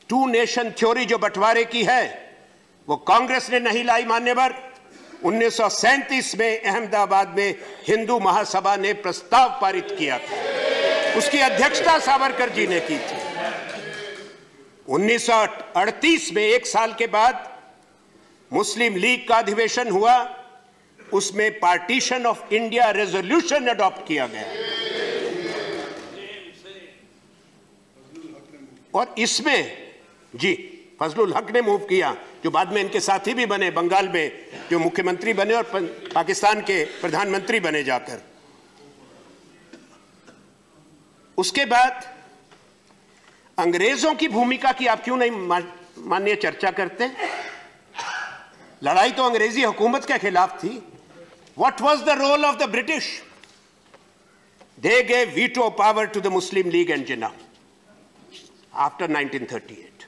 To nation theory जो बंटवारे की है वो कांग्रेस ने नहीं लाई मान्यवर। 1937 में अहमदाबाद में हिंदू महासभा ने प्रस्ताव पारित किया था, उसकी अध्यक्षता सावरकर जी ने की थी। 1938 में 1 साल के बाद मुस्लिम लीग का अधिवेशन हुआ, उसमें partition of India resolution adopt किया गया और इसमें जी फजलुल हक ने मूव किया, जो बाद में इनके साथी भी बने, बंगाल में जो मुख्यमंत्री बने और पाकिस्तान के प्रधानमंत्री बने जाकर। उसके बाद अंग्रेजों की भूमिका की आप क्यों नहीं माननीय चर्चा करते? लड़ाई तो अंग्रेजी हुकूमत के खिलाफ थी। What was the role of the British? They gave veto power to the Muslim League and Jinnah after 1938.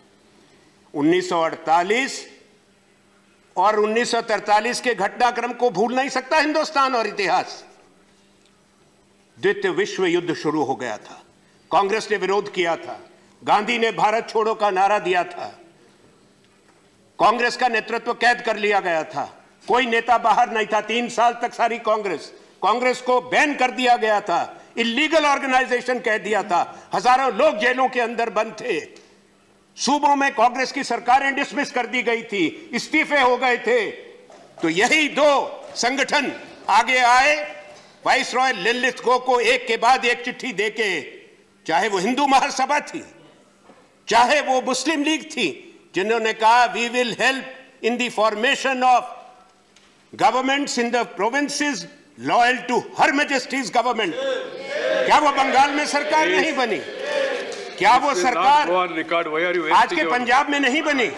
1948 और 1943 के घटनाक्रम को भूल नहीं सकता हिंदुस्तान और इतिहास। द्वितीय विश्व युद्ध शुरू हो गया था, कांग्रेस ने विरोध किया था, गांधी ने भारत छोड़ो का नारा दिया था, कांग्रेस का नेतृत्व कैद कर लिया गया था, कोई नेता बाहर नहीं था 3 साल तक। सारी कांग्रेस को बैन कर दिया गया था, इलीगल ऑर्गेनाइजेशन कह दिया था, हजारों लोग जेलों के अंदर बंद थे, सूबों में कांग्रेस की सरकारें डिसमिस कर दी गई थी, इस्तीफे हो गए थे। तो यही 2 संगठन आगे आए, वाइस रॉय लिनलिथगो को एक के बाद एक चिट्ठी देके, चाहे वो हिंदू महासभा थी, चाहे वो मुस्लिम लीग थी, जिन्होंने कहा we will help in the formation of governments in the provinces loyal to her majesty's government. क्या वो बंगाल में सरकार नहीं बनी? क्या वो सरकार आज के पंजाब में नहीं बनी?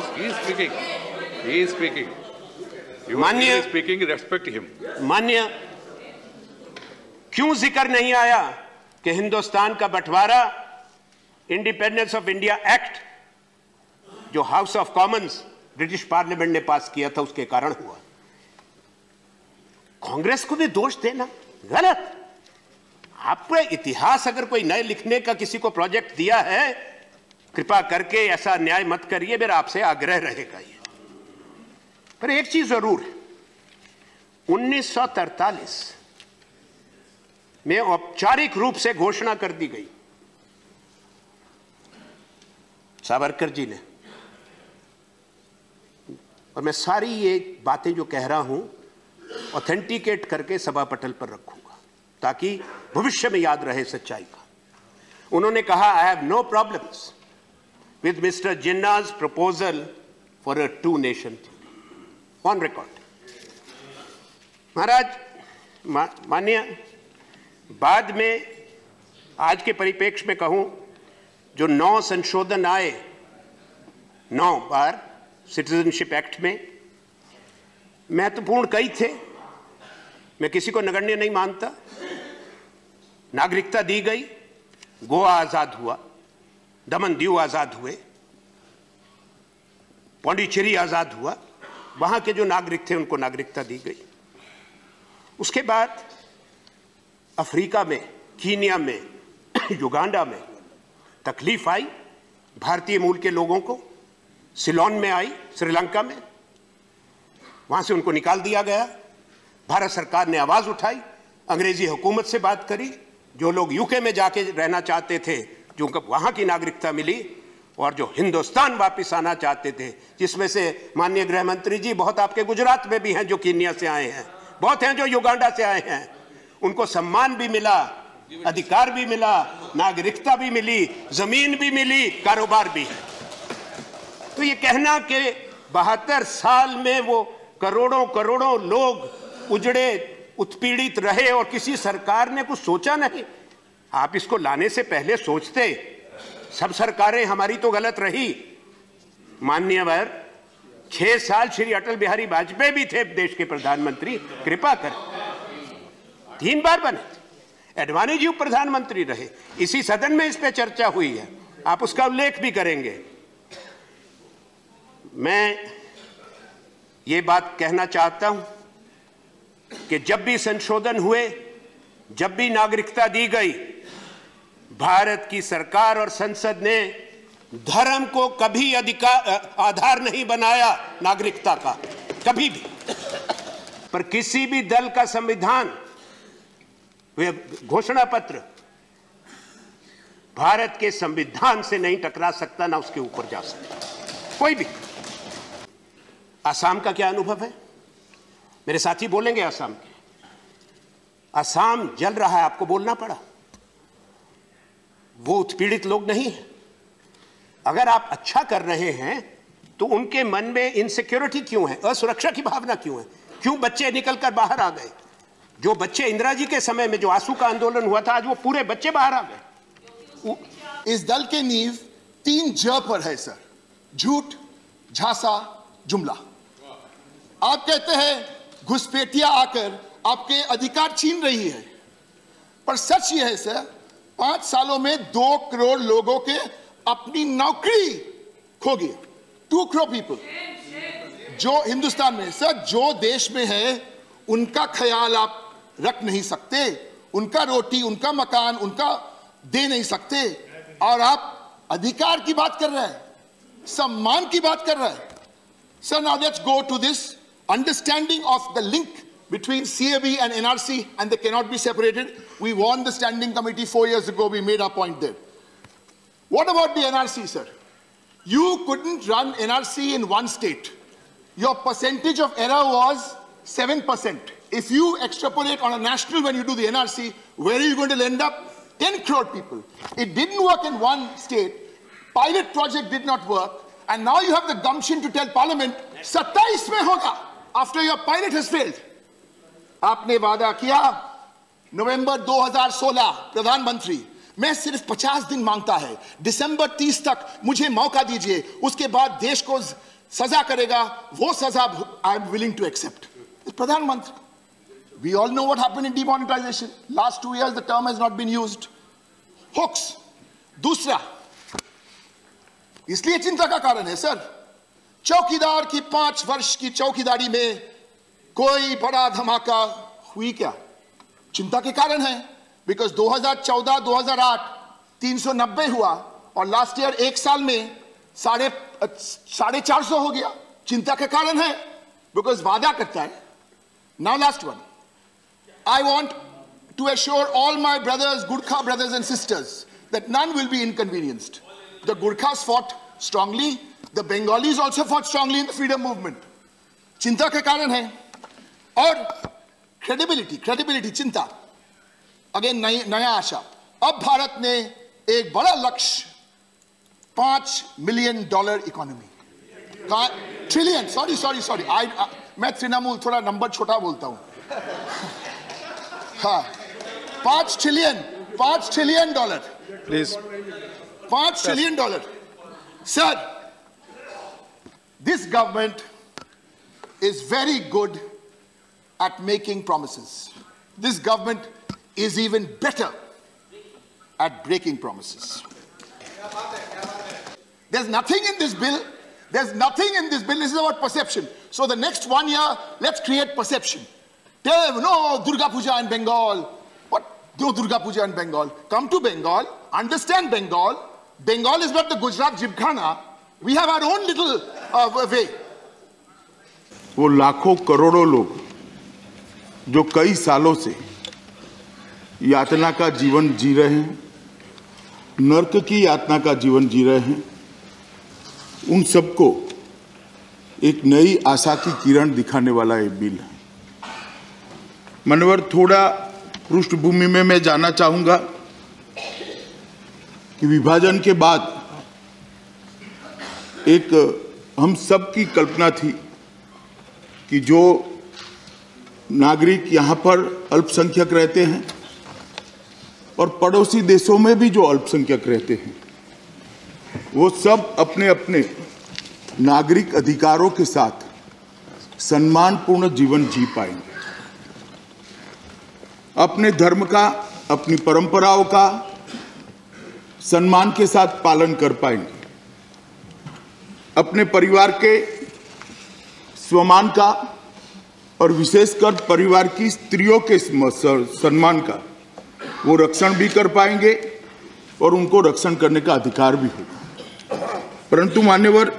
मान्य क्यों जिक्र नहीं आया कि हिंदुस्तान का बंटवारा इंडिपेंडेंस ऑफ इंडिया एक्ट जो house of commons British parliament ने पास किया था उसके कारण हुआ? कांग्रेस को भी दोष देना गलत। आपको इतिहास अगर कोई नए लिखने का किसी को प्रोजेक्ट दिया है, कृपा करके ऐसा न्याय मत करिए, मेरा आपसे आग्रह रहेगा ये। पर एक चीज जरूर है, 1943 में औपचारिक रूप से घोषणा कर दी गई सावरकर जी ने, और मैं सारी ये बातें जो कह रहा हूं ऑथेंटिकेट करके सभा पटल पर रखूंगा ताकि भविष्य में याद रहे सच्चाई का। उन्होंने कहा I have no problems with mister Jinnah's proposal for a 2 nation theory on record. महाराज माननीय, बाद में आज के परिप्रेक्ष्य में कहूं, जो 9 संशोधन आए 9 बार सिटीजनशिप एक्ट में, महत्वपूर्ण कई थे, मैं किसी को नगण्य नहीं मानता। नागरिकता दी गई, गोवा आजाद हुआ, दमन दीव आजाद हुए, पौंडीचेरी आजाद हुआ, वहां के जो नागरिक थे उनको नागरिकता दी गई। उसके बाद अफ्रीका में, कीनिया में, युगांडा में तकलीफ आई भारतीय मूल के लोगों को, सिलोन में आई, श्रीलंका में, वहां से उनको निकाल दिया गया। भारत सरकार ने आवाज उठाई, अंग्रेजी हुकूमत से बात करी, जो लोग यूके में जाके रहना चाहते थे, जो उनको वहां की नागरिकता मिली, और जो हिंदुस्तान वापस आना चाहते थे, जिसमें से माननीय गृह मंत्री जी बहुत आपके गुजरात में भी हैं जो कीनिया से आए हैं, बहुत हैं जो युगांडा से आए हैं, उनको सम्मान भी मिला, अधिकार भी मिला, नागरिकता भी मिली, जमीन भी मिली, कारोबार भी है। तो ये कहना कि 72 साल में वो करोड़ों करोड़ों लोग उजड़े, उत्पीड़ित रहे और किसी सरकार ने कुछ सोचा नहीं, आप इसको लाने से पहले सोचते। सब सरकारें हमारी तो गलत रही मान्यवर। 6 साल श्री अटल बिहारी वाजपेयी भी थे देश के प्रधानमंत्री, कृपा कर 3 बार बने थे, एडवाणी जी प्रधानमंत्री रहे, इसी सदन में इस पे चर्चा हुई है, आप उसका उल्लेख भी करेंगे। मैं ये बात कहना चाहता हूं कि जब भी संशोधन हुए, जब भी नागरिकता दी गई, भारत की सरकार और संसद ने धर्म को कभी आधार नहीं बनाया नागरिकता का, कभी भी। पर किसी भी दल का संविधान, घोषणा पत्र भारत के संविधान से नहीं टकरा सकता, ना उसके ऊपर जा सकता कोई भी। असम का क्या अनुभव है? मेरे साथी बोलेंगे असम के। असम जल रहा है, आपको बोलना पड़ा। वो उत्पीड़ित लोग नहीं है। अगर आप अच्छा कर रहे हैं तो उनके मन में इनसिक्योरिटी क्यों है, असुरक्षा की भावना क्यों है? क्यों बच्चे निकलकर बाहर आ गए? जो बच्चे इंदिरा जी के समय में जो आंसू का आंदोलन हुआ था, आज वो पूरे बच्चे बाहर आ गए। इस दल के नींव 3 ज पर है सर, झूठ, झांसा, जुमला। आप कहते हैं घुसपैठियां आकर आपके अधिकार छीन रही है, पर सच यह है सर, 5 सालों में 2 करोड़ लोगों के अपनी नौकरी खो गई। 2 करोड़ पीपल जो हिंदुस्तान में, सर जो देश में है उनका ख्याल आप रख नहीं सकते, उनका रोटी, उनका मकान, उनका दे नहीं सकते, और आप अधिकार की बात कर रहे हैं, सम्मान की बात कर रहे हैं। Sir now let's go to this understanding of the link between CAB and NRC, and they cannot be separated. We won the standing committee 4 years ago. We made our point there. What about the NRC, sir? You couldn't run NRC in one state. Your percentage of error was 7%. If you extrapolate on a national when you do the NRC, where are you going to end up? 10 crore people. It didn't work in one state. Pilot project did not work. And now you have the gumption to tell Parliament, 27 में होगा. After your pilot has failed. आपने वादा किया नवंबर 2016 प्रधानमंत्री, मैं सिर्फ 50 दिन मांगता है, दिसंबर 30 तक मुझे मौका दीजिए, उसके बाद देश को सजा करेगा, वो सजा I am willing to accept. प्रधानमंत्री, we all know what happened in demonetization. Last 2 years the term has not been used. Hoax. दूसरा, इसलिए चिंता का कारण है सर, चौकीदार की 5 वर्ष की चौकीदारी में कोई बड़ा धमाका हुई क्या? चिंता के कारण है, बिकॉज 2014-2008 390 हुआ, और लास्ट ईयर 1 साल में 450 हो गया। चिंता के कारण है, बिकॉज वादा करता है। Now last one, I want to assure all my brothers, Gurkha brothers and sisters, that none will be inconvenienced. The Gurkhas fought strongly. The Bengalis also fought strongly in the freedom movement. चिंता के कारण है, और credibility, चिंता। Again नया आशा। अब भारत ने एक बड़ा लक्ष्य, $5 मिलियन इकोनॉमी, ट्रिलियन, सॉरी, मैं तृणमूल थोड़ा नंबर छोटा बोलता हूं। हाँ, $5 trillion please, $5 trillion. Sir, this government is very good at making promises. This government is even better at breaking promises. There's nothing in this bill. This is about perception. So the next 1 year, let's create perception. No Durga Puja in Bengal. What? No Durga Puja in Bengal. Come to Bengal, understand Bengal. Bengal is not the Gujarat Gymkhana. We have our own little way. वो लाखों करोड़ों लोग जो कई सालों से यातना का जीवन जी रहे हैं, नर्क की यातना का जीवन जी रहे हैं, उन सबको एक नई आशा की किरण दिखाने वाला ये बिल है। मनोहर, थोड़ा पृष्ठभूमि में मैं जाना चाहूंगा कि विभाजन के बाद एक हम सब की कल्पना थी कि जो नागरिक यहाँ पर अल्पसंख्यक रहते हैं और पड़ोसी देशों में भी जो अल्पसंख्यक रहते हैं, वो सब अपने अपने नागरिक अधिकारों के साथ सम्मानपूर्ण जीवन जी पाएंगे, अपने धर्म का, अपनी परंपराओं का सम्मान के साथ पालन कर पाएंगे, अपने परिवार के सम्मान का और विशेषकर परिवार की स्त्रियों के सम्मान का वो रक्षण भी कर पाएंगे और उनको रक्षण करने का अधिकार भी होगा। परंतु मान्यवर,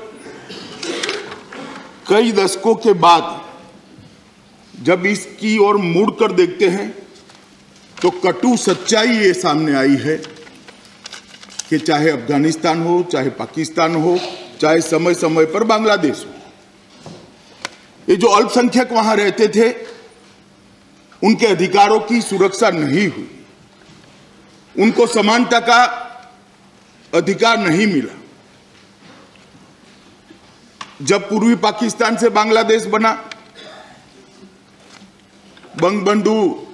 कई दशकों के बाद जब इसकी ओर मुड़कर देखते हैं तो कटु सच्चाई ये सामने आई है कि चाहे अफगानिस्तान हो, चाहे पाकिस्तान हो, चाहे समय समय पर बांग्लादेश हो, ये जो अल्पसंख्यक वहां रहते थे उनके अधिकारों की सुरक्षा नहीं हुई, उनको समानता का अधिकार नहीं मिला। जब पूर्वी पाकिस्तान से बांग्लादेश बना, बंगबंधु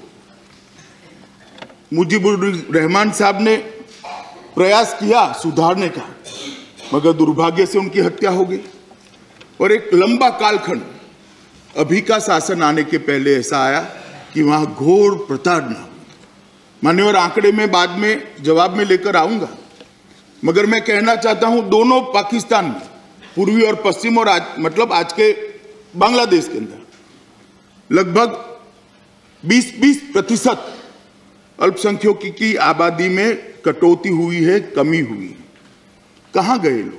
मुजीबुर रहमान साहब ने प्रयास किया सुधारने का, मगर दुर्भाग्य से उनकी हत्या हो गई और एक लंबा कालखंड अभी का शासन आने के पहले ऐसा आया कि वहां घोर प्रताड़ना। मान्यवर, आंकड़े में बाद में जवाब में लेकर आऊंगा, मगर मैं कहना चाहता हूं दोनों पाकिस्तान में, पूर्वी और पश्चिम और मतलब आज के बांग्लादेश के अंदर लगभग 20% अल्पसंख्यकों की आबादी में कटौती हुई है, कमी हुई है। कहां गए लोग?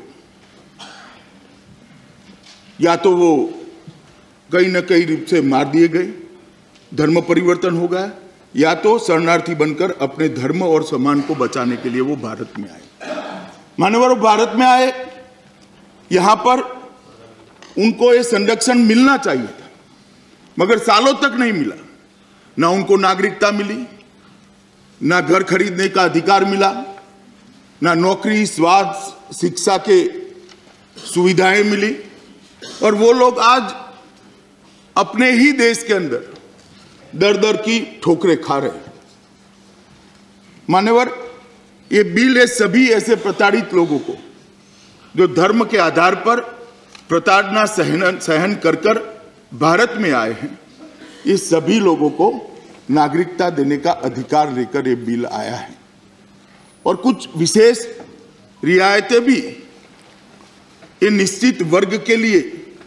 या तो वो कहीं न कहीं रूप से मार दिए गए, धर्म परिवर्तन हो गया, या तो शरणार्थी बनकर अपने धर्म और सम्मान को बचाने के लिए वो भारत में आए। मानवर भारत में आए, यहां पर उनको ये संरक्षण मिलना चाहिए था, मगर सालों तक नहीं मिला। ना उनको नागरिकता मिली, ना घर खरीदने का अधिकार मिला, ना नौकरी, स्वास्थ्य, शिक्षा के सुविधाएं मिली, और वो लोग आज अपने ही देश के अंदर दर दर की ठोकरें खा रहे हैं। मान्यवर, ये बिल है सभी ऐसे प्रताड़ित लोगों को जो धर्म के आधार पर प्रताड़ना सहन कर कर भारत में आए हैं, इस सभी लोगों को नागरिकता देने का अधिकार लेकर ये बिल आया है। और कुछ विशेष रियायतें भी ये निश्चित वर्ग के लिए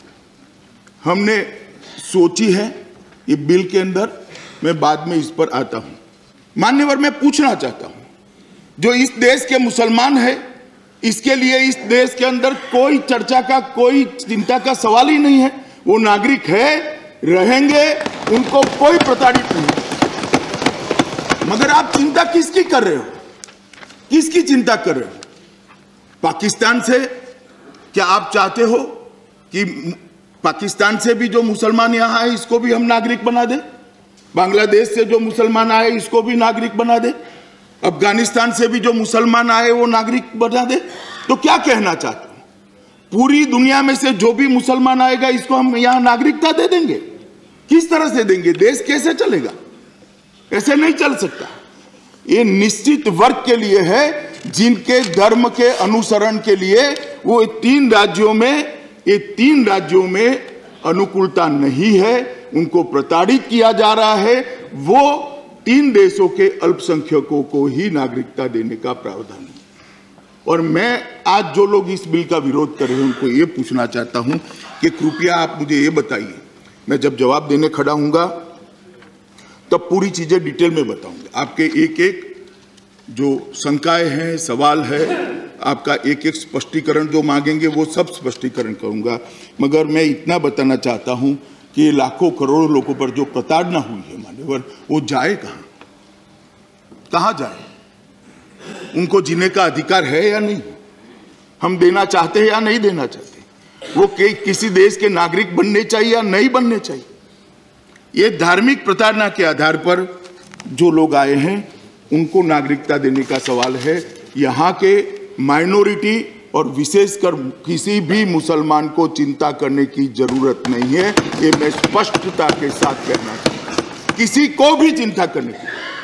हमने सोची है ये बिल के अंदर। मैं बाद में इस पर आता हूं। मान्यवर, मैं पूछना चाहता हूं, जो इस देश के मुसलमान है, इसके लिए इस देश के अंदर कोई चर्चा का, कोई चिंता का सवाल ही नहीं है। वो नागरिक है, रहेंगे, उनको कोई प्रताड़ित नहीं। मगर आप चिंता किसकी कर रहे हो? किसकी चिंता कर रहे हो? पाकिस्तान से? क्या आप चाहते हो कि पाकिस्तान से भी जो मुसलमान यहां है इसको भी हम नागरिक बना दें? बांग्लादेश से जो मुसलमान आए इसको भी नागरिक बना दे? अफगानिस्तान से भी जो मुसलमान आए वो नागरिक बना दे? तो क्या कहना चाहते हो? पूरी दुनिया में से जो भी मुसलमान आएगा इसको हम यहां नागरिकता दे देंगे? किस तरह से देंगे? देश कैसे चलेगा? ऐसे नहीं चल सकता। ये निश्चित वर्ग के लिए है, जिनके धर्म के अनुसरण के लिए वो तीन राज्यों में अनुकूलता नहीं है, उनको प्रताड़ित किया जा रहा है। वो 3 देशों के अल्पसंख्यकों को ही नागरिकता देने का प्रावधान है। और मैं आज जो लोग इस बिल का विरोध कर रहे हैं उनको ये पूछना चाहता हूं कि कृपया आप मुझे ये बताइए, मैं जब जवाब देने खड़ा हूंगा तब पूरी चीजें डिटेल में बताऊंगा। आपके एक एक जो शंकाएं हैं, सवाल है, आपका एक एक स्पष्टीकरण जो मांगेंगे वो सब स्पष्टीकरण करूंगा। मगर मैं इतना बताना चाहता हूं कि लाखों करोड़ों लोगों पर जो प्रताड़ना हुई है मान्यवर, वो जाए कहां? कहां जाए? उनको जीने का अधिकार है या नहीं? हम देना चाहते हैं या नहीं देना चाहते? वो किसी देश के नागरिक बनने चाहिए या नहीं बनने चाहिए? ये धार्मिक प्रताड़ना के आधार पर जो लोग आए हैं उनको नागरिकता देने का सवाल है। यहाँ के माइनॉरिटी और विशेषकर किसी भी मुसलमान को चिंता करने की जरूरत नहीं है। ये मैं स्पष्टता के साथ कहना चाहता हूं, किसी को भी चिंता करने की